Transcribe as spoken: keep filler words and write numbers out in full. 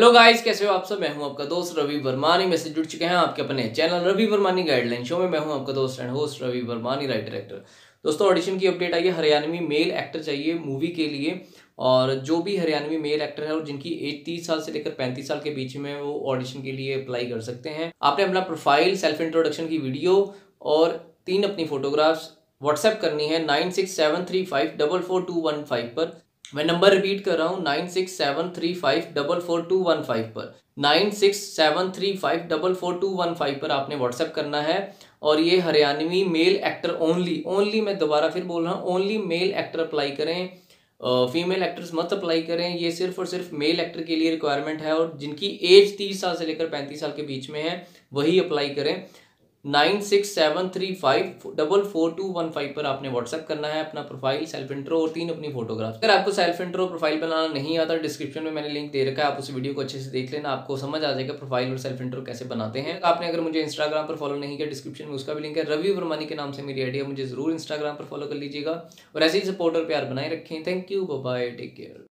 Hello guys, कैसे हो आप सब। मैं हूं आपका दोस्त रवि वर्मानी में से जुड़ चुके हैं आपके अपने channel Ravi Varmani guideline show में। मैं हूं आपका दोस्त and host Ravi Varmani, writer actor. दोस्तों, ऑडिशन की अपडेट आई है। हरियाणवी मेल एक्टर चाहिए मूवी के लिए, और जो भी हरियाणवी मेल एक्टर है और जिनकी एज तीस साल से लेकर पैंतीस साल के बीच में, वो ऑडिशन के लिए अप्लाई कर सकते हैं। आपने अपना प्रोफाइल, सेल्फ इंट्रोडक्शन की वीडियो और तीन अपनी फोटोग्राफ्स व्हाट्सएप करनी है nine six seven three five double four two one five पर। मैं नंबर रिपीट कर रहा हूँ, nine six seven three five double four two one five पर। Nine six seven three five double four two one five पर आपने WhatsApp करना है। और ये Haryanvi male actor only only मैं दोबारा फिर बोल रहा हूँ, ओनली मेल एक्टर अप्लाई करें, फीमेल एक्टर्स मत अप्लाई करें। ये सिर्फ और सिर्फ मेल एक्टर के लिए रिक्वायरमेंट है, और जिनकी एज तीस साल से लेकर पैंतीस साल के बीच में है वही अप्लाई करें। Nine six seven three five double four two one five पर आपने व्हाट्सएप करना है अपना प्रोफाइल, सेल्फ इंट्रो और तीन अपनी फोटोग्राफ। अगर आपको सेल्फ इंट्रो प्रोफाइल बनाना नहीं आता, डिस्क्रिप्शन में मैंने लिंक दे रखा है, आप उस वीडियो को अच्छे से देख लेना, आपको समझ आ जाएगा प्रोफाइल और सेल्फ इंट्रो कैसे बनाते हैं। आपने अगर मुझे इंस्टाग्राम पर फॉलो नहीं किया, डिस्क्रिप्शन में उसका भी लिंक है। रवि वर्मानी के नाम से मेरी आईडी है, मुझे जरूर इंस्टाग्राम पर फॉलो कर लीजिएगा और ऐसे ही सपोर्ट और प्यार बनाए रखें। Thank you, bye bye, take care.